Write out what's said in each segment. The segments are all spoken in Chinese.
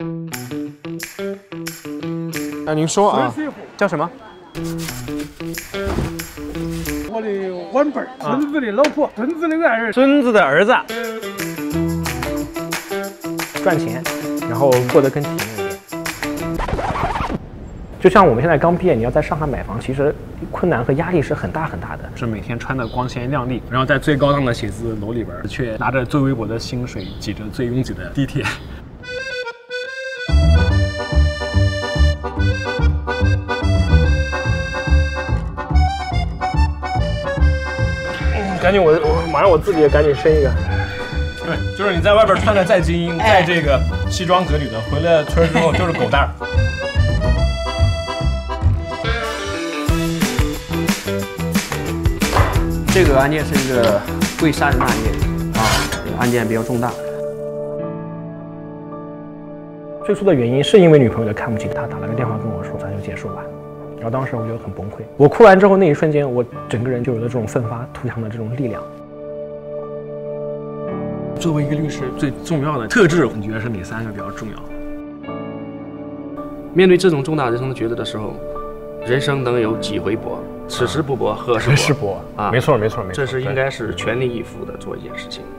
啊，您说啊，叫什么？ 我的晚辈儿，孙子的老婆，孙子的爱人， 孙子的儿子，赚钱，然后过得更体面一点。就像我们现在刚毕业，你要在上海买房，其实困难和压力是很大很大的。是每天穿的光鲜亮丽，然后在最高档的写字楼里边，却拿着最微薄的薪水，挤着最拥挤的地铁。赶紧我马上我自己也赶紧生一个。对，就是你在外边穿的再精英，再这个西装革履的，回了村之后就是狗蛋儿。 这个案件是一个故意杀人的案件啊，案件比较重大。 最初的原因是因为女朋友的看不起他，打了个电话跟我说咱就结束吧。然后当时我就很崩溃，我哭完之后那一瞬间，我整个人就有了这种奋发图强的这种力量。作为一个律师，最重要的特质，你觉得是哪3个比较重要？ 面对这种重大人生的抉择的时候，人生能有几回搏？此时不搏，何时搏？啊， 没错没错没错， 这是应该是全力以赴的做一件事情。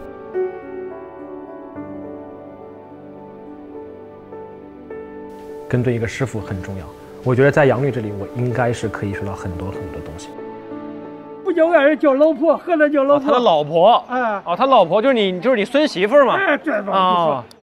跟对一个师傅很重要。我觉得在杨律这里，我应该是可以学到很多很多东西。 不叫爱人，叫老婆，河南叫老婆。 他的老婆， 哎， 哦，他老婆就是你孙媳妇嘛？ 哎，对吧？ 啊。